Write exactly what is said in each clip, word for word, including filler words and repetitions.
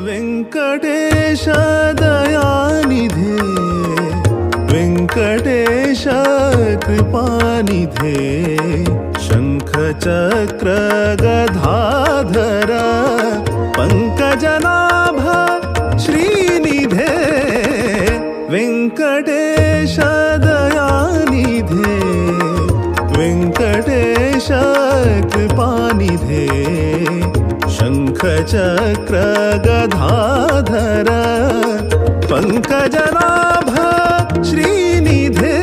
ವೆಂಕಟೇಶ ದಯಾನಿಧೆ ವೆಂಕಟೇಶ ಕೃಪಾನಿಧೆ ಶಂಖ ಚಕ್ರ ಗದಾಧರ ಪಂಕಜನಾಭ ಶ್ರೀನಿಧೆ ವೆಂಕಟೇಶ ದಯಾನಿಧೆ ವೆಂಕಟೇಶ ಕೃಪಾನಿಧೆ ಶಂಖ ಚಕ್ರ ಗದಾಧರ ಪಂಕಜನಾಭ ಶ್ರೀನಿಧೆ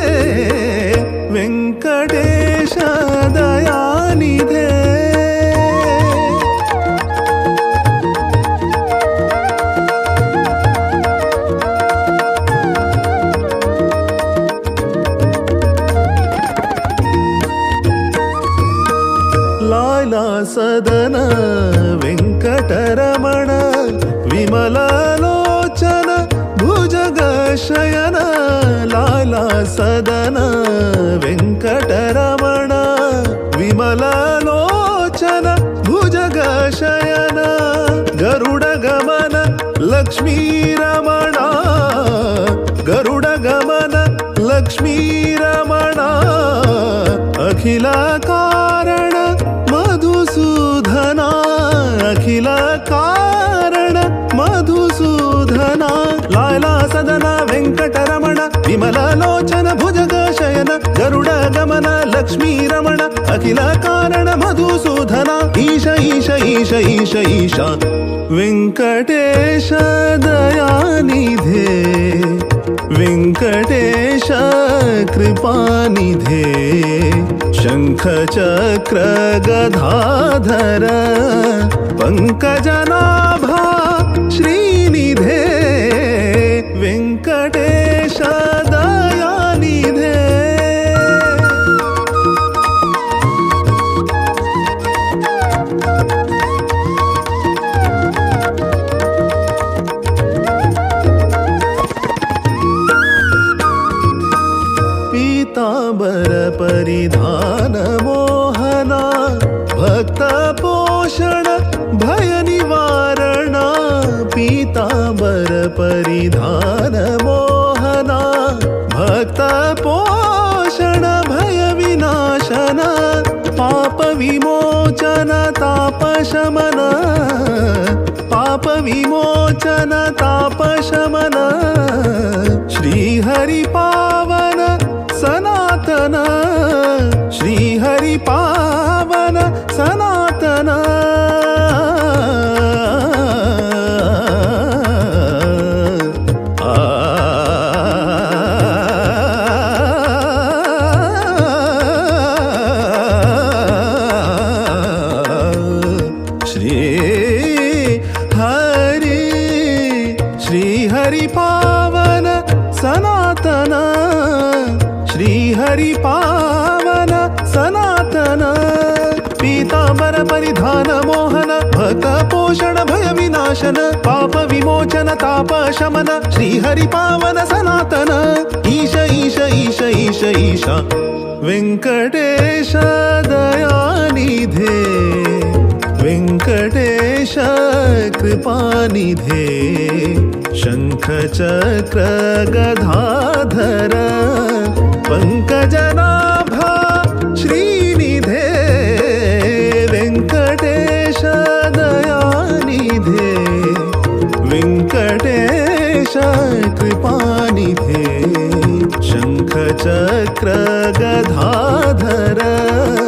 ವೆಂಕಟೇಶ ದಯಾನಿಧೆ ಲಾಲಾ ಸದನ ವೆಂಕಟರಮಣ ವಿಮಲಲೋಚನ ಭುಜಗ ಶಯನ ಲಾಲಾ ಸದನ ವೆಂಕಟರಮಣ ವಿಮಲಲೋಚನ ಭುಜಗ ಶಯನ ಗರುಡ ಗಮನ ಲಕ್ಷ್ಮೀ ರಮಣ ಗರುಡ ಗಮನ ಲಕ್ಷ್ಮೀ ರಮಣ ಅಖಿಲ ಕಾರಣ ಮಧುಸೂದನ ಅಖಿಲ ಕಾರಣ ಮಧುಸೂದನ ಲಾಲಾ ಸದನ ವೆಂಕಟರಮಣ ವಿಮಲಲೋಚನ ಭುಜಗ ಶಯನ ಗರುಡ ಗಮನ ಲಕ್ಷ್ಮೀ ರಮಣ ಅಖಿಲ ಕಾರಣ ಮಧುಸೂದನ ಈಶ ಈಶ ಈಶ ಈಶ ಈಶ ವೆಂಕಟೇಶ ದಯಾನಿಧೆ ವೆಂಕಟೇಶ ಕೃಪಾನಿಧೆ ಶಂಖ ಚಕ್ರ ಗದಾಧರ ಪಂಕಜನಾಭ ಶ್ರೀನಿಧೆ ವೆಂಕಟೇಶ ದಯಾನಿಧೆ ಪೀತಾಂಬರ ಪರಿಧಾನ ಮೋಹನ ಭಕ್ತ ಪೋಷಣ ಭಯ ನಿವಾರಣ ಪೀತಾಂಬರ ಪರಿಧಾನ ಮೋಹನ ಭಕ್ತ ಪೋಷಣ ಭಯ ವಿನಾಶನ ಪಾಪ ವಿಮೋಚನ ತಾಪ ಶಮನ ಪಾಪ ವಿಮೋಚನ ತಾಪ ಶಮನ ಶ್ರೀಹರಿ ಪಾವನ ಸನಾತನ ಶ್ರೀಹರಿ ಪಾವನ ಸನಾತನ ಶ್ರೀ ಹರಿ ಶ್ರೀಹರಿ ಪಾವನ ಸನಾತನ ಶ್ರೀಹರಿ ಪಾವನ ಸನಾತನ ಪೀತಾಂಬರ ಪರಿಧಾನ ಮೋಹನ ಭಕ್ತ ಪೋಷಣ ಭಯ ವಿನಾಶನ ಪಾಪ ವಿಮೋಚನ ತಾಪ ಶಮನ ಶ್ರೀಹರಿ ಪಾವನ ಸನಾತನ ಈಶ ಈಶ ಈಶ ಈಶ ಈಶ ವೆಂಕಟೇಶ ದಯಾನಿಧೆ ವೆಂಕಟೇಶ ಕೃಪಾನಿಧೆ ಶಂಖ ಚಕ್ರ ಗದಾಧರ ಪಂಕಜನಾಭ ಶ್ರೀನಿಧೆ ವೆಂಕಟೇಶ ದಯಾನಿಧೆ ವೆಂಕಟೇಶ ಕೃಪಾನಿಧೆ ಶಂಖ ಚಕ್ರ ಗದಾಧರ